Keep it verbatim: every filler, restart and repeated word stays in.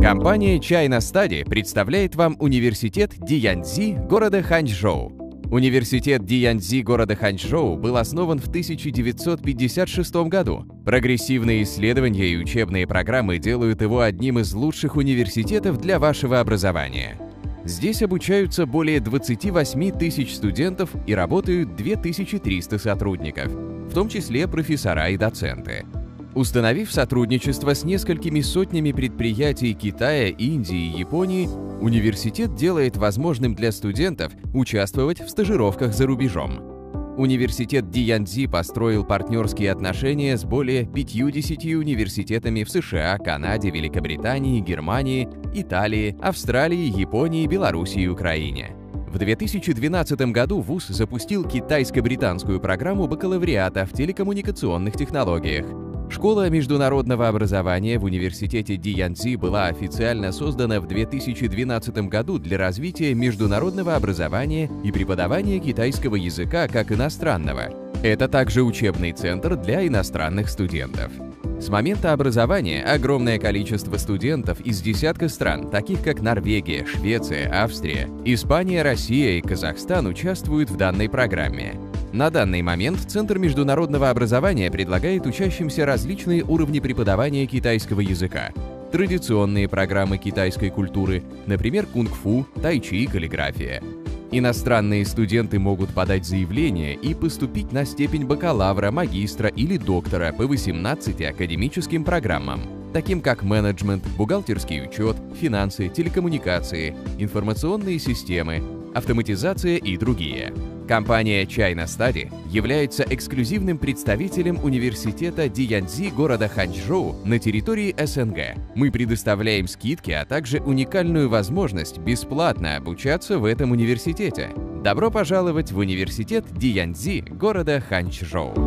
Компания China Study представляет вам университет Дияньцзи города Ханчжоу. Университет Дияньцзи города Ханчжоу был основан в тысяча девятьсот пятьдесят шестом году. Прогрессивные исследования и учебные программы делают его одним из лучших университетов для вашего образования. Здесь обучаются более двадцати восьми тысяч студентов и работают две тысячи триста сотрудников, в том числе профессора и доценты. Установив сотрудничество с несколькими сотнями предприятий Китая, Индии и Японии, университет делает возможным для студентов участвовать в стажировках за рубежом. Университет Дияньцзи построил партнерские отношения с более пятьюдесятью университетами в США, Канаде, Великобритании, Германии, Италии, Австралии, Японии, Беларуси и Украине. В две тысячи двенадцатом году вуз запустил китайско-британскую программу бакалавриата в телекоммуникационных технологиях. Школа международного образования в университете Дияньцзи была официально создана в две тысячи двенадцатом году для развития международного образования и преподавания китайского языка как иностранного. Это также учебный центр для иностранных студентов. С момента образования огромное количество студентов из десятка стран, таких как Норвегия, Швеция, Австрия, Испания, Россия и Казахстан, участвуют в данной программе. На данный момент Центр международного образования предлагает учащимся различные уровни преподавания китайского языка, традиционные программы китайской культуры, например, кунг-фу, тайчи и каллиграфия. Иностранные студенты могут подать заявление и поступить на степень бакалавра, магистра или доктора по восемнадцати академическим программам, таким как менеджмент, бухгалтерский учет, финансы, телекоммуникации, информационные системы, автоматизация и другие. Компания China Study является эксклюзивным представителем университета Дияньцзи города Ханчжоу на территории СНГ. Мы предоставляем скидки, а также уникальную возможность бесплатно обучаться в этом университете. Добро пожаловать в университет Дияньцзи города Ханчжоу!